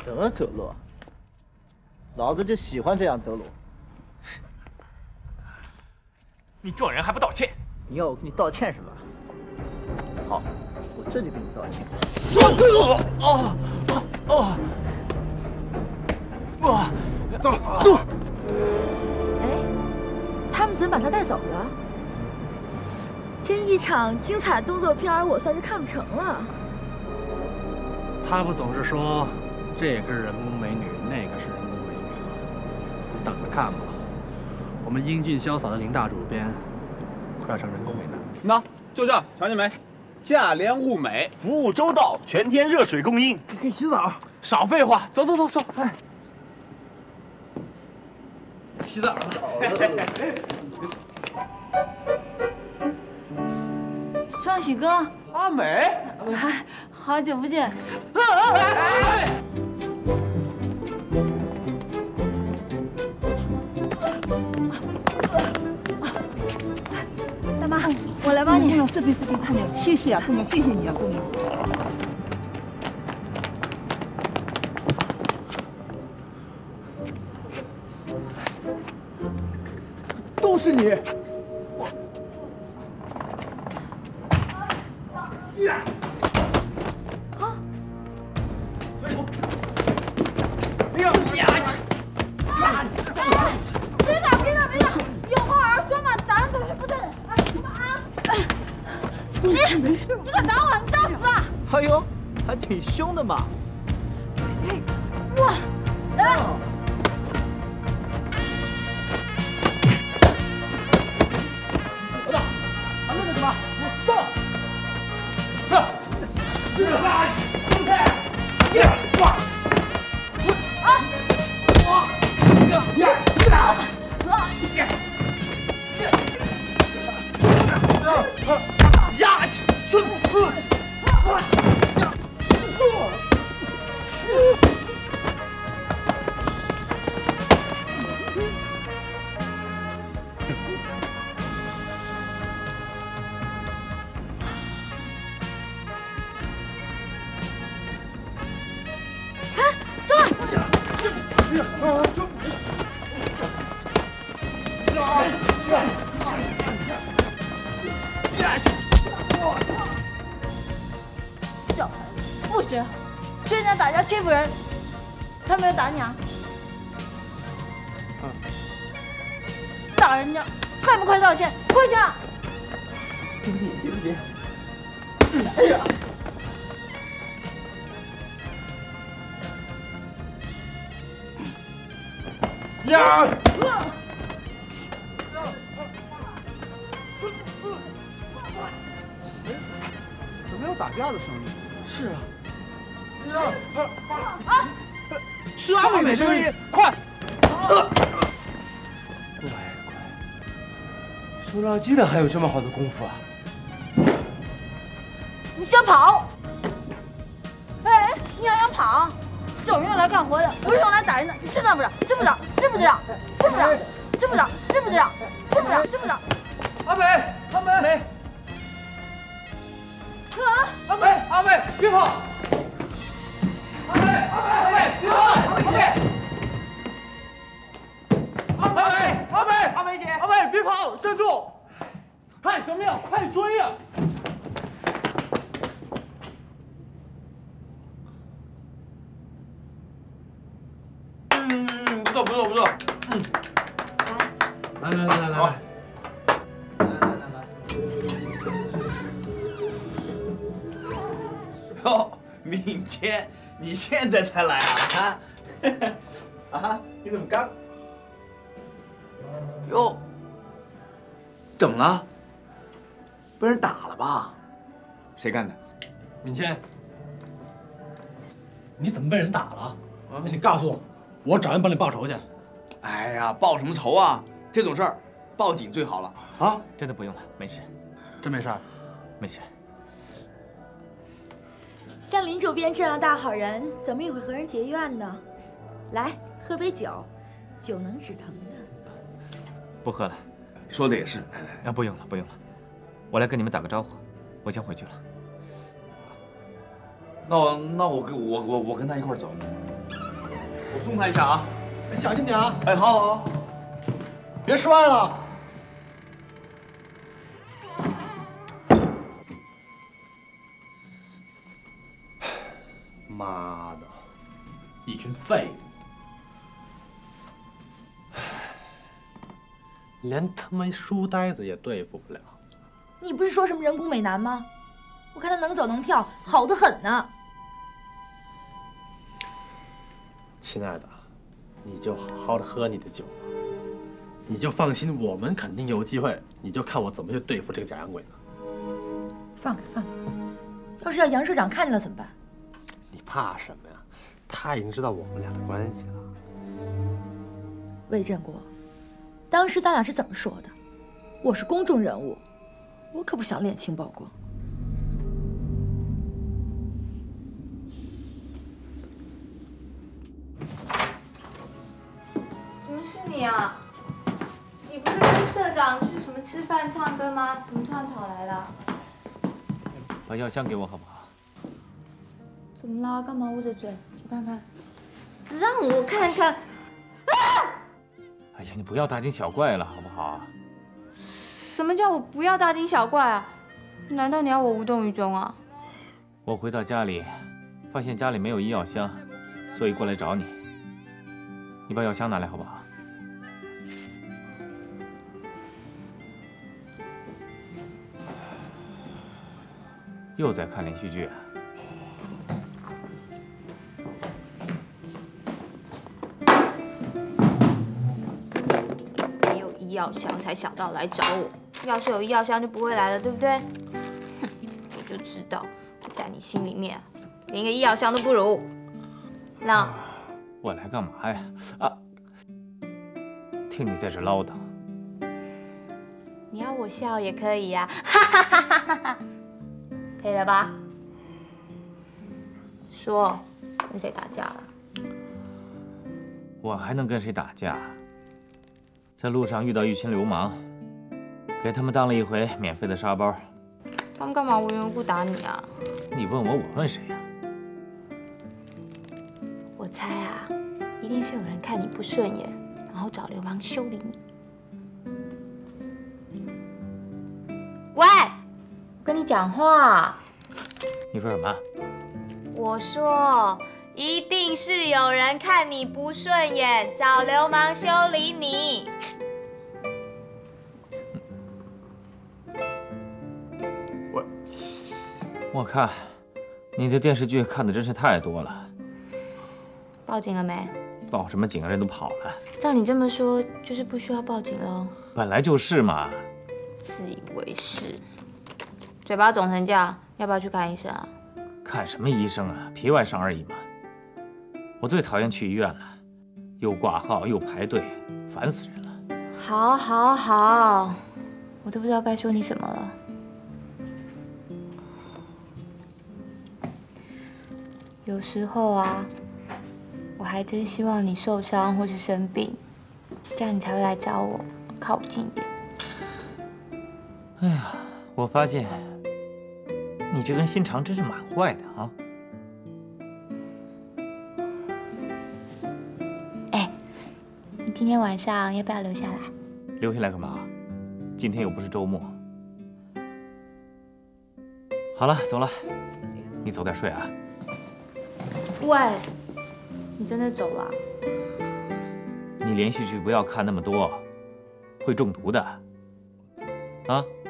怎么走路？老子就喜欢这样走路。 你撞人还不道歉？ 你要我给你道歉是吧？好，我这就给你道歉。 走！ 哎，他们怎么把他带走了？这一场精彩动作片，我算是看不成了。 他不总是说这个是人工美女，那个是人工美女吗？等着看吧。我们英俊潇洒的林大主编，快要成人工美男。 那就这，瞧见没？价廉物美， 服务周到，全天热水供应。 可以洗澡。 少废话，走走走走。哎， 洗澡。 双喜哥， 阿美， 哎，好久不见。大妈，我来帮你。 这边，姑娘，谢谢啊，姑娘，谢谢你啊，姑娘。都是你。 你敢打我，你找死啊！ 哎呦，还挺凶的嘛。 我，来。 老大，还愣着干嘛？上！ 不许！学人家打架欺负人，他没有打你啊？打人家还不快道歉？回去！ 对不起，对不起。 哎呀！呀！ 怎么有打架的声音？ 是啊。 是阿美的声音，快！ 乖乖，收垃圾的还有这么好的功夫啊！ 你想跑？哎，你还想跑？这种用来干活的，不是用来打人的，你知道不知道？知不知道？知不知道？知不知道？知不知道？知不知道？知不知道？知不知道？ 阿美，阿美，阿美，阿美，别跑！阿美，阿美，别跑！阿美，阿美姐，阿美，别跑，站住！喊什么呀？快追呀！ 不错不错不错。 来。 好。哟，敏谦，你现在才来啊？啊？你怎么刚？哟，怎么了？被人打了吧？谁干的？ 敏谦，你怎么被人打了？你告诉我，我找人帮你报仇去。 哎呀，报什么仇啊？这种事儿，报警最好了啊！ 真的不用了，没事， 真没事儿， 没事。 像林主编这样大好人，怎么也会和人结怨呢？来，喝杯酒，酒能止疼的。 不喝了。 说的也是。 啊，不用了，不用了，我来跟你们打个招呼，我先回去了。 那我跟他一块儿走。 我送他一下啊。 小心点啊！ 哎，好好。 别摔了。妈的，一群废物，连他妈书呆子也对付不了。 你不是说什么人工美男吗？我看他能走能跳，好得很呢。 亲爱的，你就好好的喝你的酒吧，你就放心，我们肯定有机会。你就看我怎么去对付这个假洋鬼子。 放开放开，要是让杨社长看见了怎么办？ 你怕什么呀？他已经知道我们俩的关系了。 魏振国，当时咱俩是怎么说的？我是公众人物，我可不想恋情曝光。 怎么是你啊？你不是跟社长去什么吃饭唱歌吗？怎么突然跑来了？ 把药箱给我好不好？ 怎么啦？干嘛捂着嘴？去看看。让我看看。 哎呀，你不要大惊小怪了，好不好？ 什么叫我不要大惊小怪啊？难道你要我无动于衷啊？ 我回到家里，发现家里没有医药箱，所以过来找你。你把药箱拿来好不好？又在看连续剧啊？ 没有医药箱才想到来找我，要是有医药箱就不会来了，对不对？哼，我就知道我在你心里面连个医药箱都不如。让我来干嘛呀？啊！听你在这唠叨。 你要我笑也可以呀，哈哈哈哈哈！可以了吧？说，跟谁打架了？ 我还能跟谁打架？在路上遇到一群流氓，给他们当了一回免费的沙包。 他们干嘛无缘无故打你啊？ 你问我，我问谁呀？ 我猜啊，一定是有人看你不顺眼，然后找流氓修理你。喂，我跟你讲话。 你说什么？ 我说，一定是有人看你不顺眼，找流氓修理你。 我看你的电视剧看的真是太多了。 报警了没？ 报什么警啊？人都跑了。 照你这么说，就是不需要报警喽？ 本来就是嘛。 自以为是，嘴巴肿成这样，要不要去看医生啊？ 看什么医生啊？皮外伤而已嘛。我最讨厌去医院了，又挂号又排队，烦死人了。 好，好，好，我都不知道该说你什么了。有时候啊，我还真希望你受伤或是生病，这样你才会来找我，靠我近一点。 哎呀，我发现你这根心肠真是蛮坏的啊！ 哎，你今天晚上要不要留下来？ 留下来干嘛？今天又不是周末。好了，走了，你早点睡啊。 喂，你真的走了？ 你连续剧不要看那么多，会中毒的。啊？